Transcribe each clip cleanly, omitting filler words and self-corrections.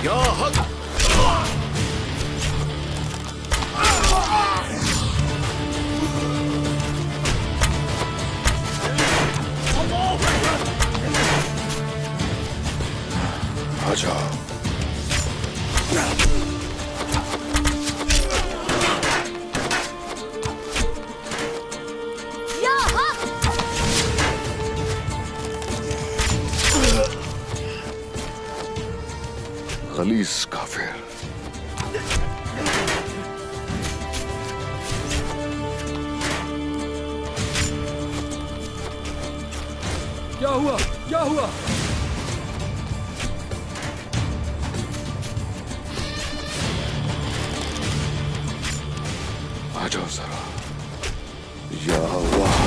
या हक। आजा। गलीज काफिर। क्या हुआ? क्या हुआ? आ जाओ जरा। या अल्लाह।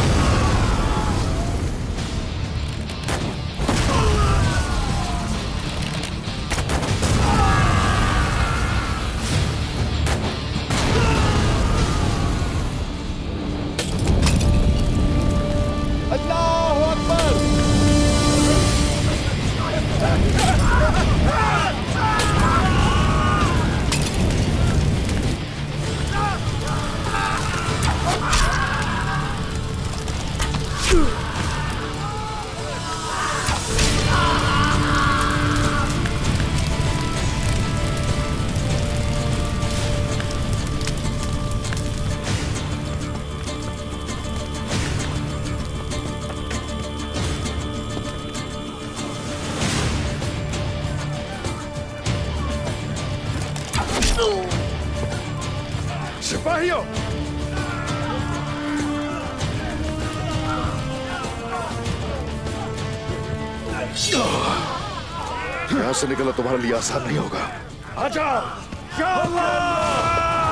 सिपाहियों, यहां से निकलना तुम्हारे लिए आसान नहीं होगा। आजा। या अल्लाह।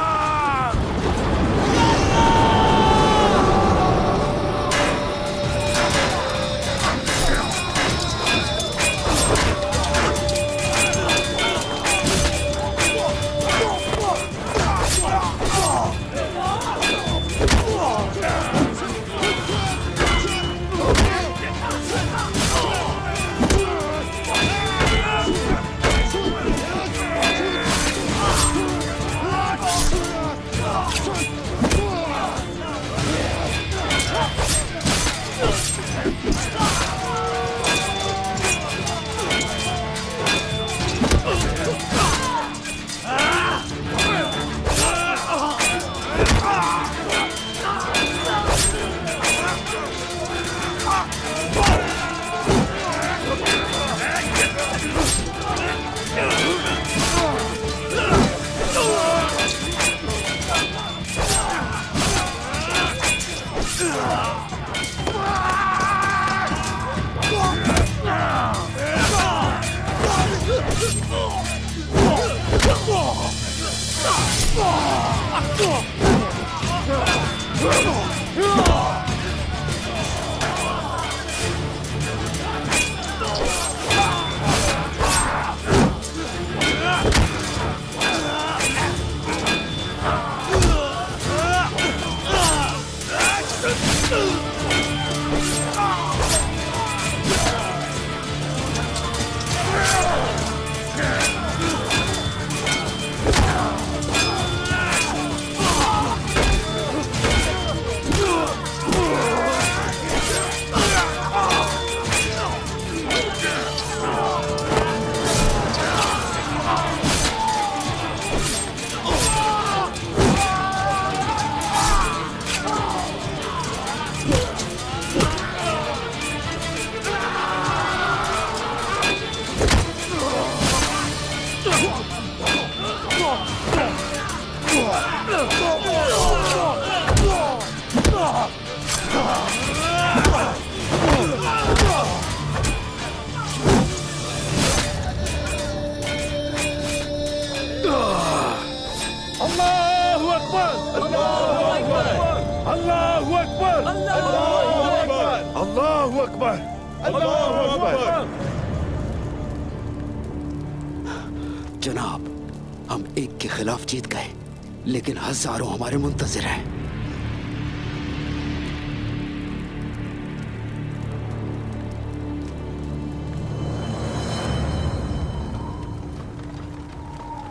जनाब, हम एक के खिलाफ जीत गए, लेकिन हजारों हमारे मुंतजिर हैं।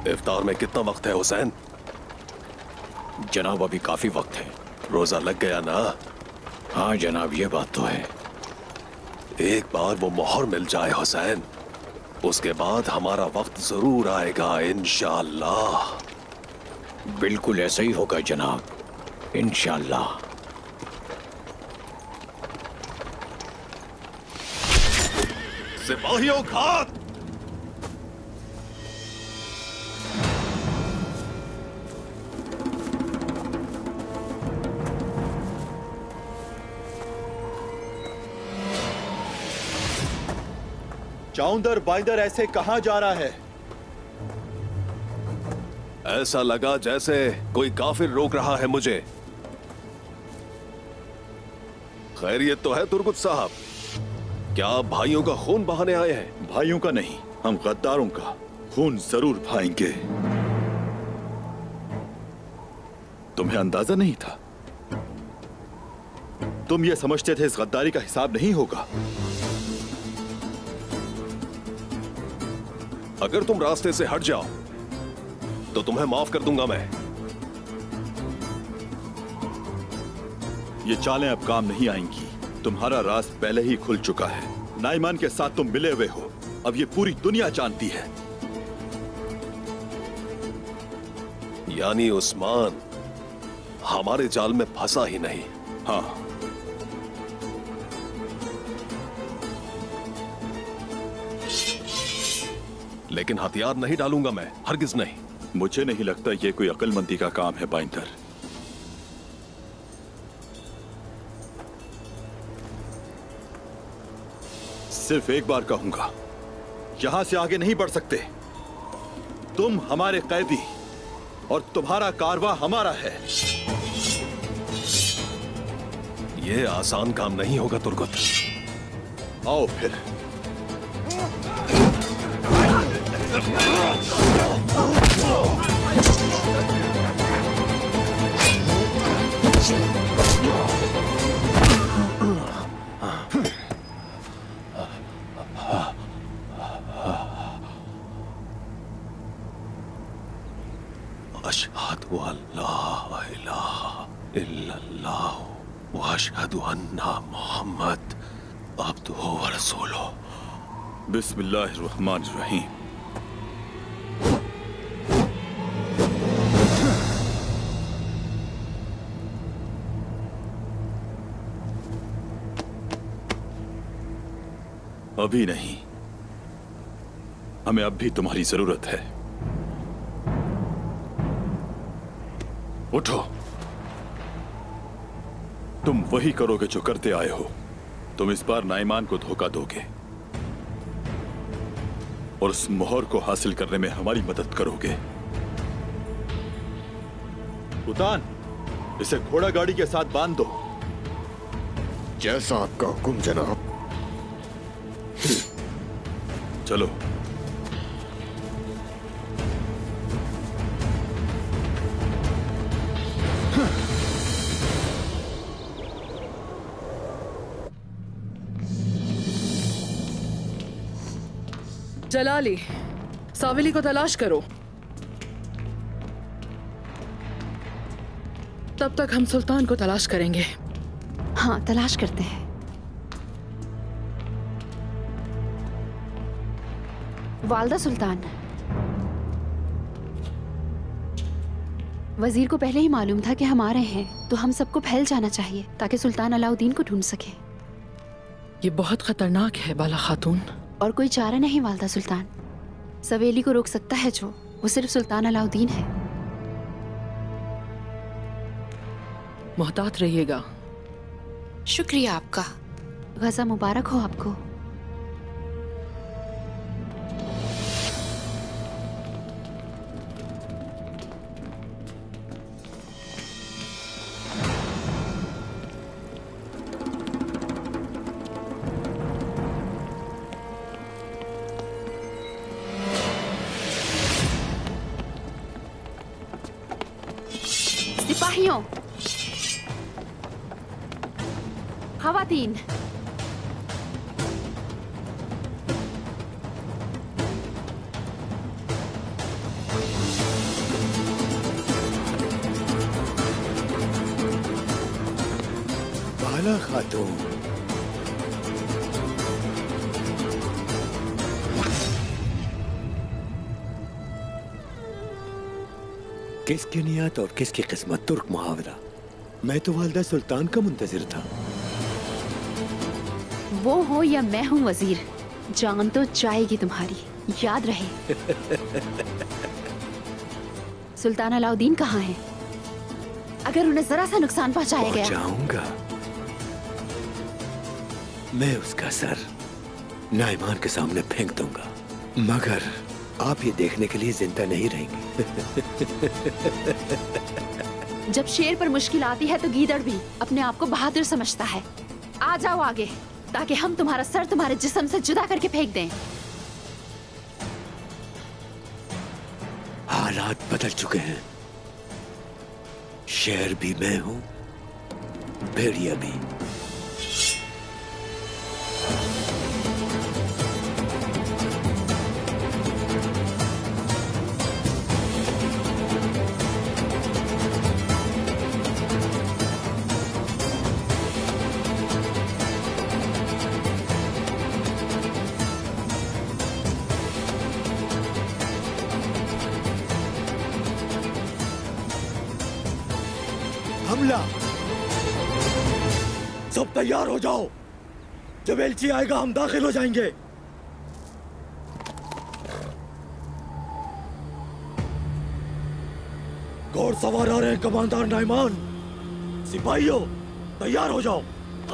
इफ्तार में कितना वक्त है हुसैन? जनाब अभी काफी वक्त है। रोजा लग गया ना? हाँ जनाब, ये बात तो है। एक बार वो मोहर मिल जाए हुसैन, उसके बाद हमारा वक्त जरूर आएगा इंशाअल्लाह। बिल्कुल ऐसा ही होगा जनाब, इंशाअल्लाह। सिपाहियों घात! चाउंदर बाइंदर ऐसे कहां जा रहा है? ऐसा लगा जैसे कोई काफिर रोक रहा है मुझे। खैरियत तो है तुर्गुत साहब? क्या आप भाइयों का खून बहाने आए हैं? भाइयों का नहीं, हम गद्दारों का खून जरूर बहाएंगे। तुम्हें अंदाजा नहीं था? तुम ये समझते थे इस गद्दारी का हिसाब नहीं होगा? अगर तुम रास्ते से हट जाओ तो तुम्हें माफ कर दूंगा मैं। ये चालें अब काम नहीं आएंगी। तुम्हारा राज पहले ही खुल चुका है। नाइमान के साथ तुम मिले हुए हो, अब ये पूरी दुनिया जानती है। यानी उस्मान हमारे जाल में फंसा ही नहीं। हाँ, लेकिन हथियार नहीं डालूंगा मैं, हरगिज नहीं। मुझे नहीं लगता ये कोई अक्लमंदी का काम है बाइंदर। सिर्फ एक बार कहूंगा, यहां से आगे नहीं बढ़ सकते। तुम हमारे कैदी और तुम्हारा कारवा हमारा है। ये आसान काम नहीं होगा तुर्गुत। आओ फिर। अशहदु अल्ला इलाहा इल्लल्लाह व अशहदु अन्ना मुहम्मद अब्दुहु व रसूलुहु। बिस्मिल्लाहिर्रहमानिर्रहीम। अभी नहीं, हमें अब भी तुम्हारी जरूरत है। उठो। तुम वही करोगे जो करते आए हो। तुम इस बार नाइमान को धोखा दोगे और उस मोहर को हासिल करने में हमारी मदद करोगे। उतान, इसे घोड़ा गाड़ी के साथ बांध दो। जैसा आपका हुक्म जनाब। चलो। जलाली, साविली को तलाश करो। तब तक हम सुल्तान को तलाश करेंगे। हाँ, तलाश करते हैं। वालदा सुल्तान, वजीर को पहले ही मालूम था कि हम आ रहे हैं, तो हम सबको फैल जाना चाहिए ताकि सुल्तान अलाउद्दीन को ढूंढ सके। ये बहुत खतरनाक है बाला खातून। और कोई चारा नहीं वालदा सुल्तान। सवेली को रोक सकता है जो, वो सिर्फ सुल्तान अलाउद्दीन है। मोहतात रहिएगा। शुक्रिया आपका। गज़ा मुबारक हो आपको। सिपाहियों, खवातीन, बाला खातून। किसकी नियत और किसकी किस्मत तुर्क मुहावरा। मैं तो वालिदा सुल्तान का मुंतजिर था। वो हो या मैं हूँ वजीर, जान तो जाएगी तुम्हारी, याद रहे। सुल्तान अलाउद्दीन कहाँ हैं? अगर उन्हें जरा सा नुकसान पहुंचाया गया, पहुंचाऊंगा। मैं उसका सर नाइमान के सामने फेंक दूंगा, मगर आप ये देखने के लिए जिंदा नहीं रहेंगे। जब शेर पर मुश्किल आती है तो गीदड़ भी अपने आप को बहादुर समझता है। आ जाओ आगे, ताकि हम तुम्हारा सर तुम्हारे जिस्म से जुदा करके फेंक दें। हालात बदल चुके हैं। शेर भी मैं हूं, भेड़िया भी। हमला! सब तैयार हो जाओ, जब एलची आएगा हम दाखिल हो जाएंगे। घोड़सवार आ रहे हैं कमांडर नाइमान। सिपाहियों तैयार हो जाओ।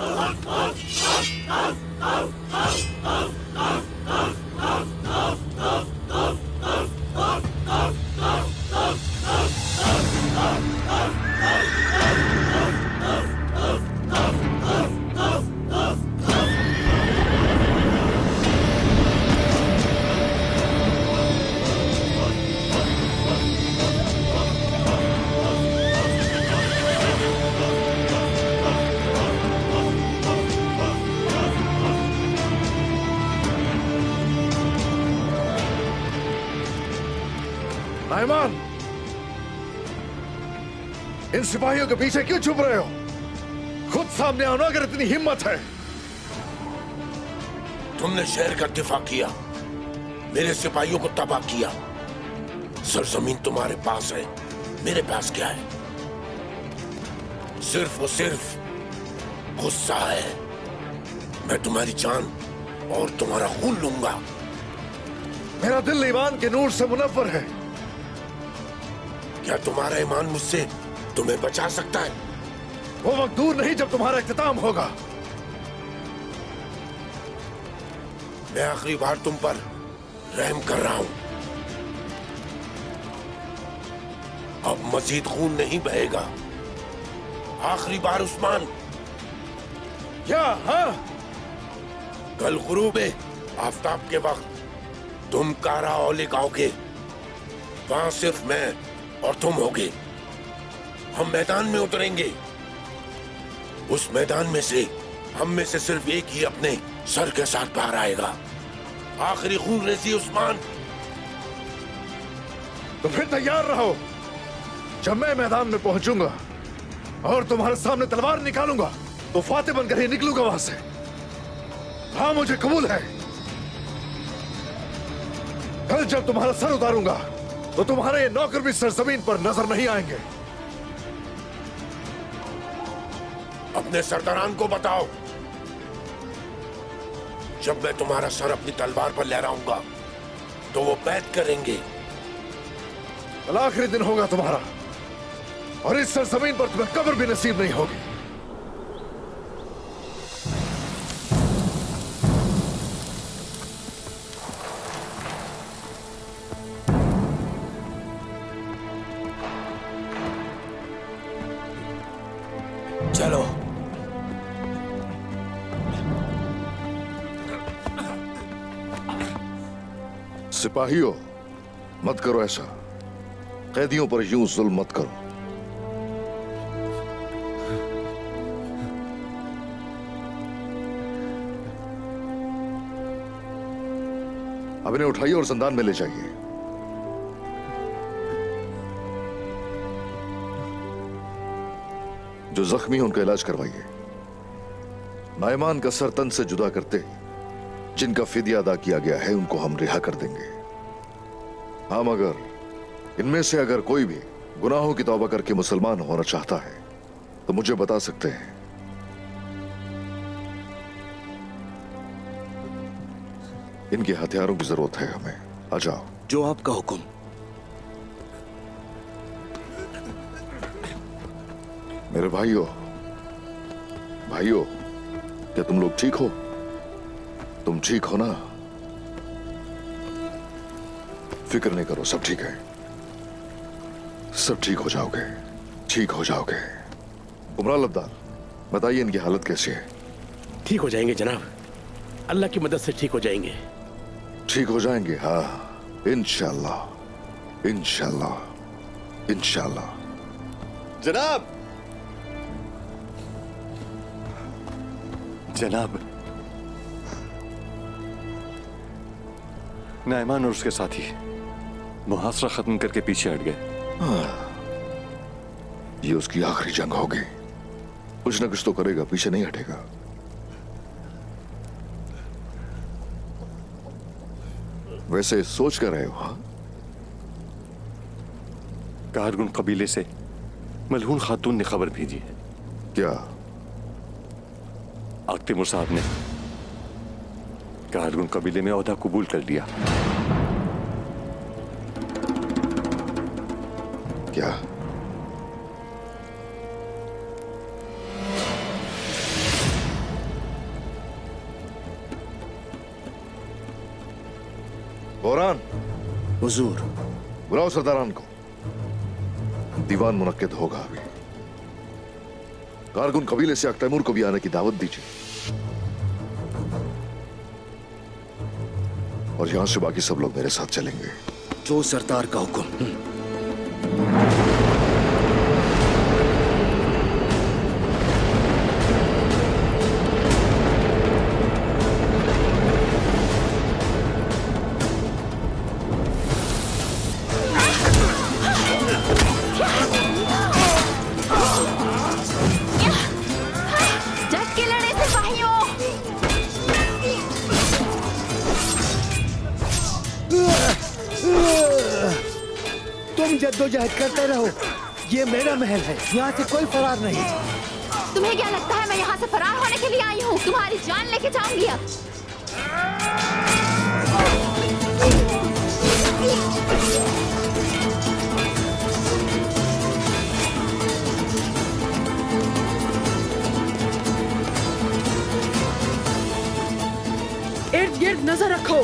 नाइमान, इन सिपाहियों के पीछे क्यों छुप रहे हो? खुद सामने आओ ना अगर इतनी हिम्मत है। तुमने शहर का दिफा किया, मेरे सिपाहियों को तबाह किया। सरजमीन तुम्हारे पास है, मेरे पास क्या है? सिर्फ और सिर्फ गुस्सा है। मैं तुम्हारी जान और तुम्हारा खून लूंगा। मेरा दिल ईमान के नूर से मुनव्वर है। क्या तुम्हारा ईमान मुझसे तुम्हें बचा सकता है? वो वक्त दूर नहीं जब तुम्हारा इख्तिताम होगा। मैं आखिरी बार तुम पर रहम कर रहा हूं। अब मजीद खून नहीं बहेगा। आखिरी बार उस्मान। क्या? हाँ, कल गुरूबे आफताब के वक्त तुम कारा औली गाओगे। वहां सिर्फ मैं और तुम होगे। हम मैदान में उतरेंगे। उस मैदान में से हम में से सिर्फ एक ही अपने सर के साथ बाहर आएगा। आखिरी खून रेजी उस्मान। तो फिर तैयार रहो। जब मैं मैदान में पहुंचूंगा और तुम्हारे सामने तलवार निकालूंगा तो फाते बनकर ही निकलूंगा वहां से। हाँ, मुझे कबूल है। कल जब तुम्हारा सर उतारूंगा तो तुम्हारे ये नौकर भी सरजमीन पर नजर नहीं आएंगे। अपने सरदारान को बताओ, जब मैं तुम्हारा सर अपनी तलवार पर लहराऊंगा तो वो बैत करेंगे। कल आखिरी दिन होगा तुम्हारा, और इस सरजमीन पर तुम्हें कब्र भी नसीब नहीं होगी। चलो। सिपाहियों, मत करो ऐसा। कैदियों पर यूं जुल्म मत करो। अब इन्हें उठाइए और जिंदान में ले जाइए। जो जख्मी है उनका इलाज करवाइए। नाइमान का सर तन से जुदा करते ही जिनका फिदिया अदा किया गया है उनको हम रिहा कर देंगे। हाँ, मगर इनमें से अगर कोई भी गुनाहों की तौबा करके मुसलमान होना चाहता है तो मुझे बता सकते हैं। इनके हथियारों की जरूरत है हमें। आ जाओ। जो आपका हुक्म। मेरे भाइयों, क्या तुम लोग ठीक हो? तुम ठीक हो ना? फिक्र नहीं करो, सब ठीक है। सब ठीक हो जाओगे, ठीक हो जाओगे। उमरा लब्दार, बताइए इनकी हालत कैसी है? ठीक हो जाएंगे जनाब, अल्लाह की मदद से ठीक हो जाएंगे। ठीक हो जाएंगे, हाँ, इंशाल्लाह, इंशाल्लाह, इंशाल्लाह। जनाब, जनाब, नाइमान और उसके साथी मुहासरा खत्म करके पीछे हट गए। ये उसकी आखिरी जंग होगी। कुछ ना कुछ तो करेगा, पीछे नहीं हटेगा। वैसे सोच कर रहे हो? हाँ, कारगुन कबीले से मलहून खातून ने खबर भेजी है। क्या? आग तिमुर साहब ने कारगुन कबीले में ओहदा कबूल कर लिया। क्या? बोरान, हुजूर। बुलाओ सरदारान को। दीवान मुनक्किद होगा अभी। कारगुन कबीले से तैमूर को भी आने की दावत दीजिए और यहां से बाकी सब लोग मेरे साथ चलेंगे। जो सरदार का हुक्म। जद्दोजहद करते रहो, ये मेरा महल है, यहाँ से कोई फरार नहीं। तुम्हें क्या लगता है मैं यहाँ से फरार होने के लिए आई हूँ? तुम्हारी जान लेके जाऊंगी अब। इर्द गिर्द नजर रखो।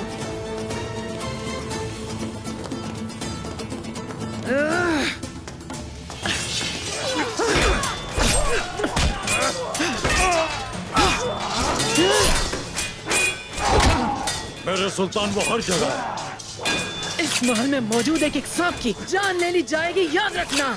मेरे सुल्तान वो हर जगह है। इस महल में मौजूद एक सांप की जान ले ली जाएगी, याद रखना।